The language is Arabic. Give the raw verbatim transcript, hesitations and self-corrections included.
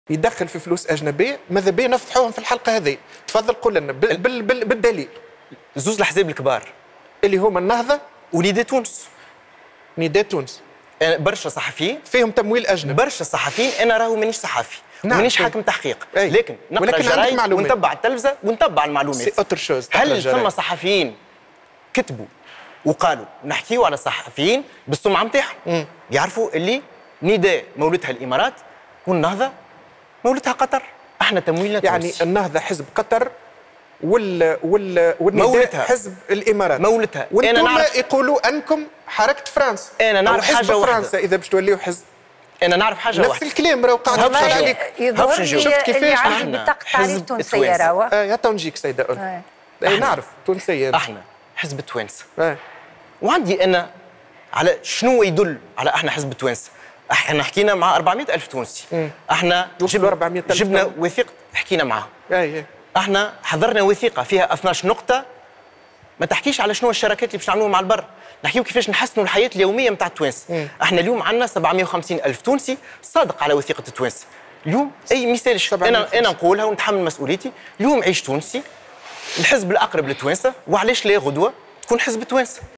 يدخل في فلوس اجنبيه، ماذا بيا نفتحوهم في الحلقه هذه. تفضل قول لنا بال بال بال بالدليل. زوز الاحزاب الكبار اللي هما النهضه ونداء تونس. نداء تونس برشا صحفيين فيهم تمويل اجنبي. برشا صحفيين، انا راهو مانيش صحفي، نعم مانيش حاكم تحقيق، أي. لكن نقرا الجرايد ونتبع التلفزه ونتبع المعلومات. هل ثم صحفيين كتبوا وقالوا نحكيوا على الصحفيين بالسمعه نتاعهم، يعرفوا اللي نداء مولتها الامارات والنهضه مولتها قطر، احنا تمويلنا تونس. يعني النهضه حزب قطر وال وال والنداء حزب الامارات مولتها. وانتم يقولوا انكم حركه فرنسا. انا نعرف حاجه واحده، فرنسا اذا باش توليو حزب. انا نعرف حاجه نفس واحده. نفس الكلام راهو قاعد يبقى عليك. يظهر لي شفت كيفاش احنا بطاقه تعريف تونسيه راهو. اه تو نجيك سيده أول. اي نعرف تونسيه. احنا حزب توانسه. اه. وعندي انا على شنو يدل على احنا حزب توانسه. احنا حكينا مع أربعمائة ألف تونسي. مم. احنا جبنا أربعمائة ألف جبنا وثيقه حكينا معاهم. اي اي. احنا حضرنا وثيقه فيها اثناش نقطه ما تحكيش على شنو الشراكات اللي باش نعملوها مع البر، نحكيو كيفاش نحسنوا الحياه اليوميه نتاع التوانسه. احنا اليوم عندنا سبعمائة وخمسين ألف تونسي صادق على وثيقه التوانسه. اليوم اي مثال انا انا نقولها ونتحمل مسؤوليتي، اليوم عيش تونسي الحزب الاقرب للتوانسه، وعلاش لا غدوه تكون حزب توانسه.